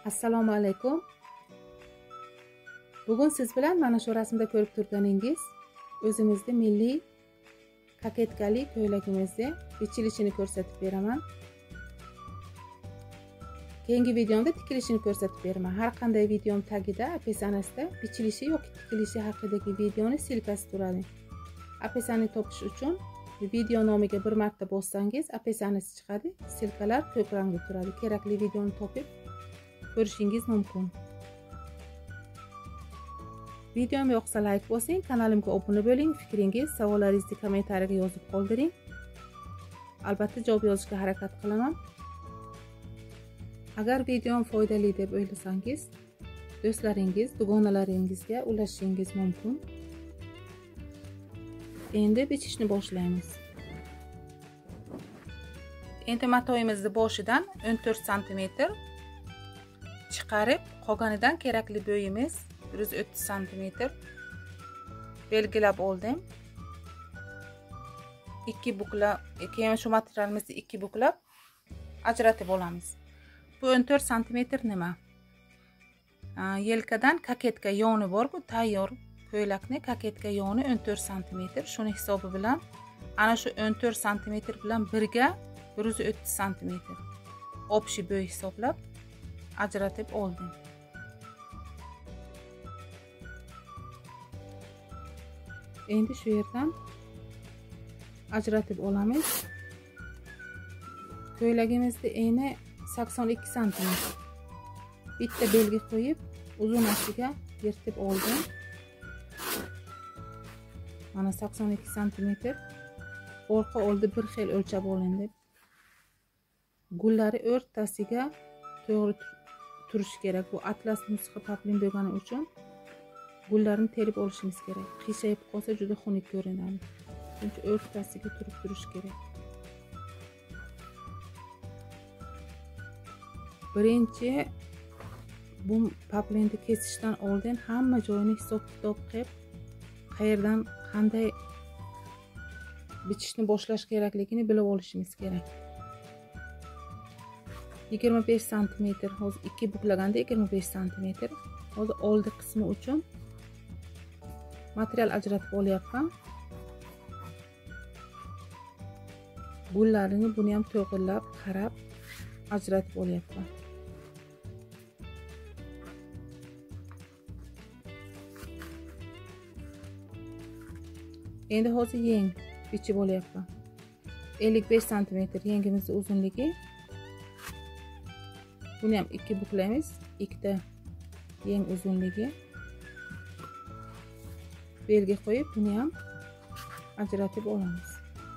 Assalomu alaykum. Bugun siz bilan mana shu rasmda ko'rib turganingiz o'zimizda milliy koketkali ko'ylagimizni bichilishini ko'rsatib beraman. Keyingi videomda tikilishini ko'rsatib beraman. Har qanday videom tagida описаниесida bichilishi yoki tikilishi haqidagi videoni silkasi turadi. Описание topish uchun video nomiga bir marta bossangiz описаниесі chiqadi. Silkalar ko'k rangda turadi. Kerakli videoni topib ko'rishingiz mumkin. Videom yoqsa like bosing, kanalimga obuna bo'ling, fikringiz, savollaringizni kommentariyaga yozib qoldiring. Albatta javob yozishga harakat qilaman. Agar videom foydali deb o'ylasangiz, do'stlaringiz, dugonalaringizga ulashishingiz mumkin. Endi bichishni boshlaymiz. Endi matoyimizni boshidan 14 cm chiqarib, qolganidan kerakli bo'yimiz 130 cm belgilab oldim. Keyin shu materialimizni ikki buklab ajratib olamiz. Bu 14 cm nima? Yelkadan koketka yoni bor, bu tayyor ko'ylakni koketka yoni 14 cm. Shuni hisobi bilan ana shu 14 cm bilan birga 130 cm общий bo'y hisoblab ajratib oldim. Endi shu yerdan ajratib olamiz. Ko'ylagimizning eni 82 cm. Bitta belgi qo'yib, uzunasiga yirtib oldim. Mana 82 cm. Orqa oldi bir xil o'lchab olindi. Gullari o'rtasiga to'g'ri turishi kerak. Bu atlas nusxa paplin bo'lgani uchun gullarni terib olishimiz kerak. Qiyshayib qolsa juda xunuk ko'rinadi. Chunki o'rtasiga turib turish kerak. Birinchi bu paplinni kesishdan oldin hamma joyini hisob-kitob qilib, qayerdan qanday bichishni boshlash kerakligini bilib olishimiz kerak. 25 cm, hozir 2 buklaganda 25 cm. Hozir oldi qismi uchun material ajratib olyapman. Gullarini buni ham to'g'rilab, qarab ajratib olyapman. Endi hozir yeng bichib olyapman. 55 cm yengimizning uzunligi. Buni ham 2 buklaymiz. Ikkita yeng uzunligi. Belgi qo'yib, buni ham ajratib olamiz.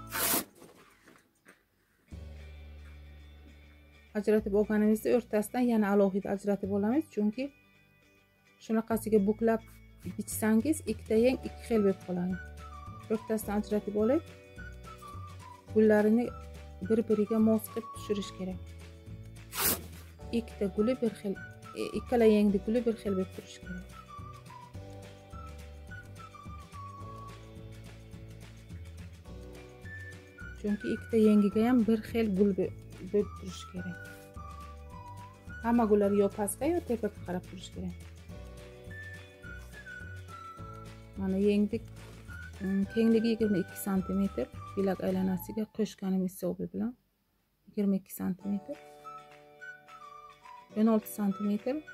Ajratib olganimizda o'rtasidan yana alohida ajratib olamiz, chunki shunaqasiga buklab bichsangiz ikkita yeng ikki xil bo'lib qoladi. O'rtasidan ajratib olib, gullarini bir-biriga mos qilib tushirish kerak. Ikkita guli bir xil, ikkala yengli guli bir xil bo'lib turishi kerak. Chunki ikkita yengiga ham bir xil gul bo'lib turishi kerak. Hamma gullar yo pastga yo tepaga qarab turishi kerak. Mana yenglik kengligi 22 cm, bilak aylanasiga qo'shganim hisobi bilan 22 cm. 16 cm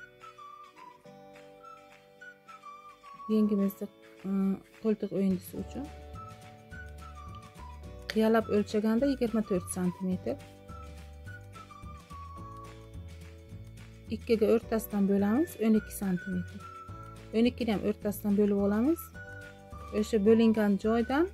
yengimizni qo'ltiq o'yindisi uchun qiyalab o'lchaganda 24 cm. 2 ga o'rtasidan bo'lamiz 12 cm. 12 ni ham o'rtasidan bo'lib olamiz. O'sha bo'lingan joydan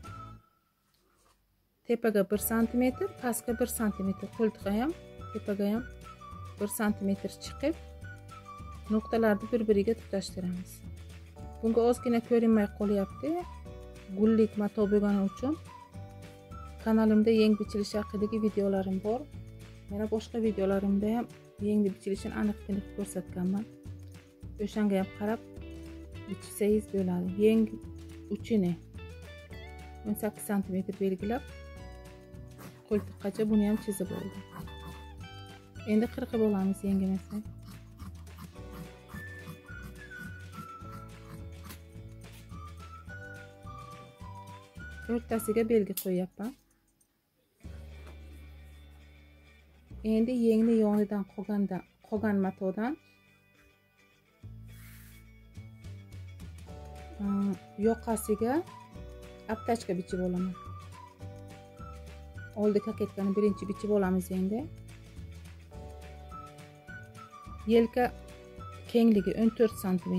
tepaga 1 cm, pastga 1 cm, qo'ltiqqa ham, tepaga ham 1 cm chiqib, nuqtalarni bir-biriga tutashtiramiz. Bunga ozgina ko'rinmay qolyapti. Gullik mato bo'lgani uchun kanalimda yeng bichilish haqidagi videolarim bor. Yana boshqa videolarimda ham yeng bichilishini aniq-tiniq ko'rsatganman. O'shanga ham qarab bichsangiz bo'ladi. Yeng uchini 18 cm belgilab, qo'ltiqqacha buni ham chizib oldim. Endi qirqib olamiz yengimizni. o'rtasiga belgi qo'yapman. Endi yengni yonidan qolgan matodan yoqasiga aptachka bichib olaman. Oldi kaketkani birinchi bichib olamiz endi. Yelka kengligi 14 cm.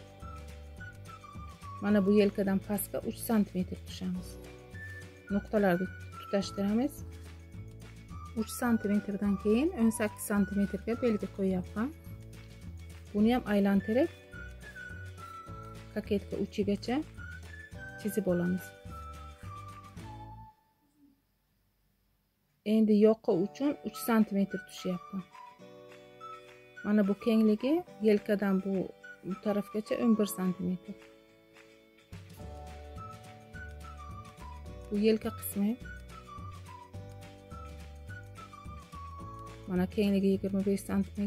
Mana bu yelkadan pastga 3 cm tushamiz. Nuqtalarni tutashtiramiz. 3 cm dan keyin 18 cm ga belgi qo'yapman. Buni ham aylantirib kaketka uchigacha chizib olamiz. Endi yoqa uchun 3 cm tushyapti. Mana bu kengligi yelkadan bu tarafgacha 11 cm. Bu yelka qismi. Mana kengligi 25 cm.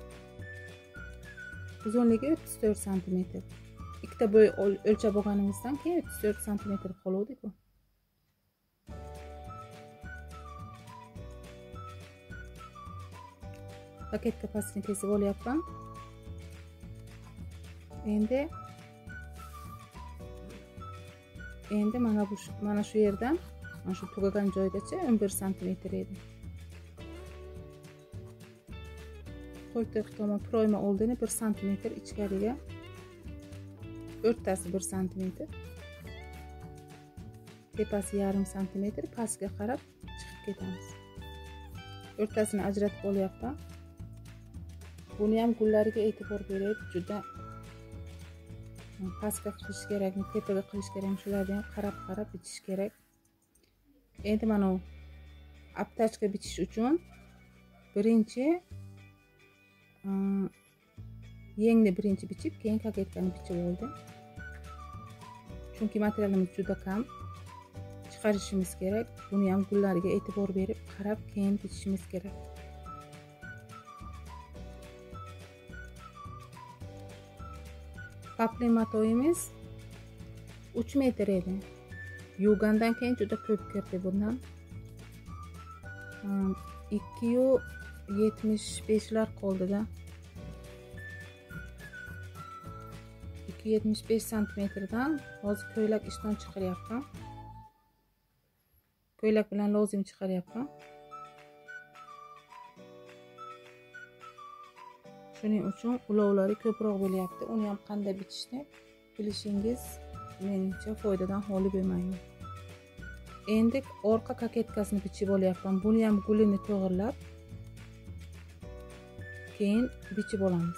Uzunligi 34 cm. Ikkita bo'y o'lchab olganimizdan keyin 34 cm qoluvdi-ku. Paketka pastini kesib olyapman. Endi mana shu yerdan mana shu tugagan joygacha 11 cm edi. Qo'ltiq tomon proyma oldini 1 cm ichkariga, o'rtasi 1 cm, tepasi yarim cm pastga qarab chiqib ketamiz. O'rtasini ajratib olyapman. Buni ham gullariga e'tibor berib, juda pastga qilish kerakmi, tepaga qilish kerakmi, shularni ham qarab bichish kerak. Endi mana aptachka bichish uchun birinchi yengni birinchi bichib, keyin kaketkani bichib oldim. Chunki materialimiz juda kam, chiqarishimiz kerak. Buni ham gullariga e'tibor berib, qarab keyin bichishimiz kerak. Papli matoyimiz 3 metr edi. Yuvgandan keyin juda ko'p kirdi bundan. 2,75lar qoldida. 2,75 cm-dan hozir ko'ylak ishdan chiqaryapman. Ko'ylak bilan lozim chiqaryapman. Shuning uchun ulovlari ko'proq bo'lyapti. Uni ham qanday bichishni bilishingiz menimcha foydadan xoli bo'lmaydi. Endi orqa kaketkasini bichib olyapman. Buni ham gulini to'g'irlab keyin bichib olamiz.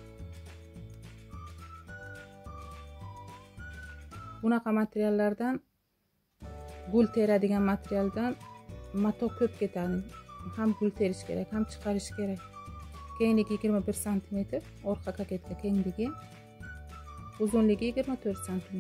Bunaqa materiallardan, gul teradigan materialdan mato ko'p ketadi. Ham gul terish kerak, ham chiqarish kerak. Kengligi 21 cm, orqa kaketka kengligi, uzunligi 24 cm.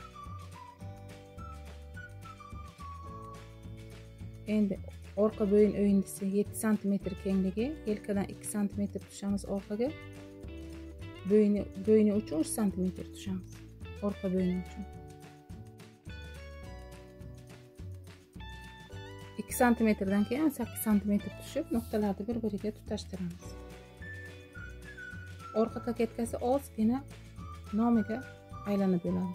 Endi orqa bo'yin o'yindisi 7 cm kengligi, yelkadan 2 cm tushamiz orqaga. Bo'yni uchun 3 cm tushamiz, orqa bo'yni uchun. 2 cm-dan keyin 8 cm tushib, nuqtalarni bir-biriga tutashtiramiz. Orqa kaketkasi ozgina nomiga aylanib bo'ladi.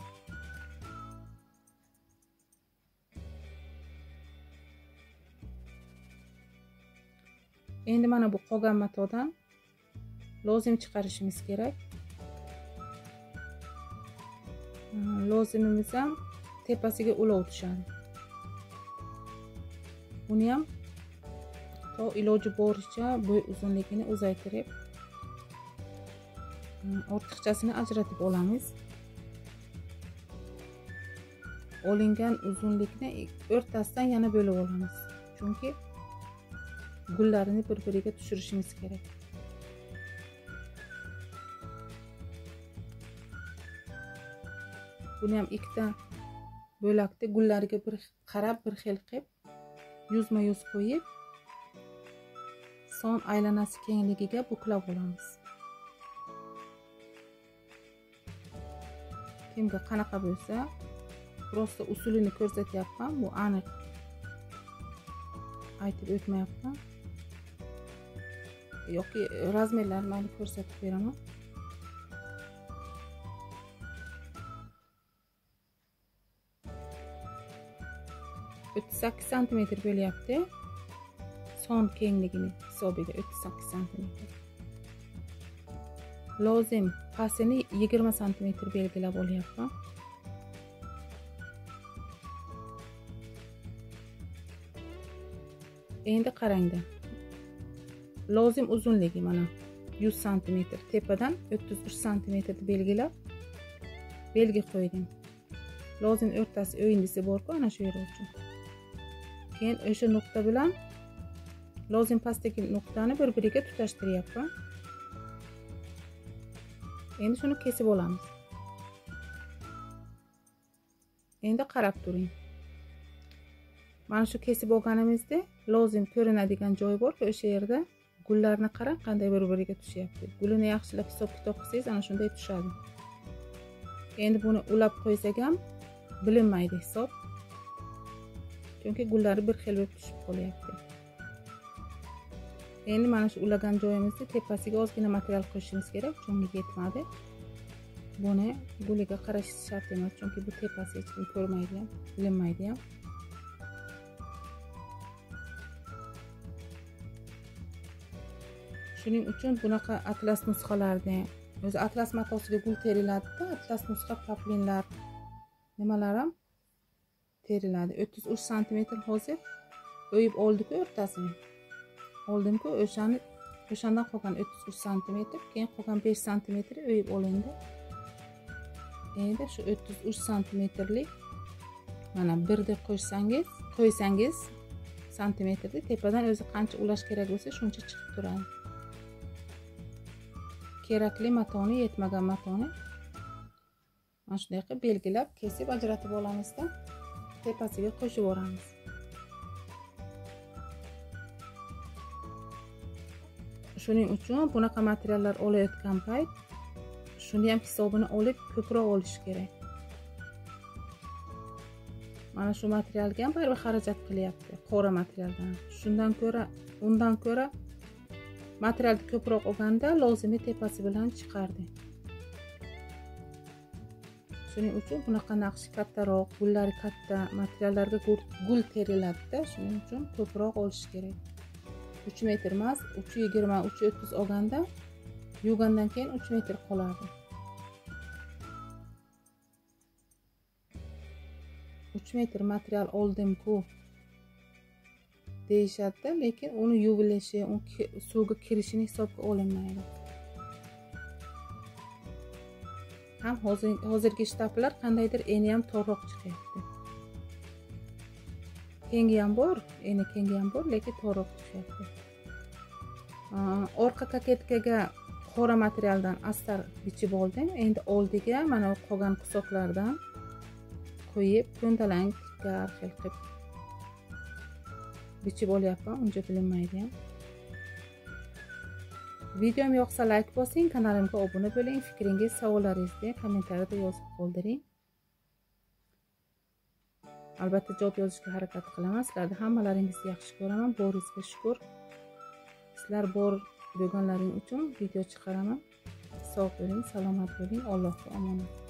Endi mana bu qolgan matodan lozim chiqarishimiz kerak. Lozimimiz ham tepasiga ulov tushadi. Buni ham to iloji boricha bo'y uzunligini uzaytirib, ortiqchasini ajratib olamiz. Olingan uzunlikni o'rtasidan yana bo'lib olamiz. Chunki gullarini bir-biriga tushirishimiz kerak. Buni ham ikkita bo'lakda gullariga bir qarab, bir xil qilib, yuzma-yuz qo'yib, son aylanasi kengligiga buklab olamiz. Kimga qanaqa bo'lsa prosta usulini ko'rsatyapman. Bu aniq aytib o'tmayapman. Yoki razmerlarini ko'rsatib beraman. O'ttiz 38 santimetr bo'lyapti. Son kengligini hisobiga 38 santimetr. Lozim pasini 20 santimetr belgilab olyapman. Endi qarangda. Lozim uzunligi mana 100 santimetr. Tepadan 33 santimetr belgilab belgi qo'ydim. Lozim o'rtasi o'yindisi bor-ku, ana shu yer uchun. Keyin o'sha nuqta bilan lozim pastdagi nuqtani bir-biriga tutashtiryapman. Endi shuni kesib olamiz. Endi qarab turing. Mana shu kesib olganimizda lozim ko'rinadigan joy bor, o'sha yerda gullarni qarang qanday bir-biriga tushyapti. Gulini yaxshilab hisob-kitob qilsangiz ana shunday tushadi. Endi buni ulab qo'ysak ham bilinmaydi hisob. Chunki gullari bir xil bo'lib tushib qolyapti. Endi mana shu ulagan joyimizni tepasiga ozgina material qo'shishimiz kerak, chunki yetmadi. Buni guliga qarash shart emas, chunki bu tepasi hech kim ko'rmaydi ham, bilinmaydi ham. Shuning uchun bunaqa atlas nusxalarni, o'zi atlas matosiga gul teriladi-da, atlas nusxa paplinlar nimalar ham teriladi. 33 santimetr hozir o'yib oldik-ku o'rtasini. Oldimku o'shandan qolgan 33 santimetr, keyin qolgan 5 santimetr o'yib olindi. Endi shu 33 santimetrlik mana 1 deb qo'ysangiz santimetrni tepadan o'zi qancha ulash kerak bo'lsa shuncha chiqib turadi. Kerakli matoni, yetmagan matoni mana shunday qilib belgilab, kesib ajratib olamizda, tepasiga qo'shib o'ramiz. Shuning uchun bunaqa materiallar olayotgan payt shuni ham hisobini olib ko'proq olish kerak. Mana shu materialga ham baribir xarajat qilyapti, qora materialdan. Undan ko'ra materialni ko'proq olganda lozimi tepasi bilan chiqardi. Shuning uchun bunaqa naqshi kattaroq, gullari katta materiallarga gul teriladi-da, shuning uchun ko'proq olish kerak. 3 metr emas, 320, 330 olganda yuvgandan keyin 3 metr qolardi. 3 metr material oldim-ku deyishadi, lekin uni yuvilishi, suvga kirishini hisobga olinmaydi. Ham hozirgi shtaplar qandaydir eni ham torroq chiqyapti. Kengi ham bor, eni kengi ham bor, lekin torroq chiqyapti. Orqa kaketkaga qora materialdan astar bichib oldim. Endi oldiga mana qolgan qusoqlardan qo'yib, ko'ndalang tikka har xil qilib bichib olyapman, uncha bilinmaydi ham. Videom yoqsa like bosing, kanalimga obuna bo'ling, fikringiz, savollaringizni kommentariyada yozib qoldiring. Albatta javob yozishga harakat qilaman. Sizlarni hammalaringizni yaxshi ko'raman, boringizga shukr. Sizlar bor bo'lganlaring uchun video chiqaraman. Sog' bo'ling, salomat bo'ling, Allohga omonat.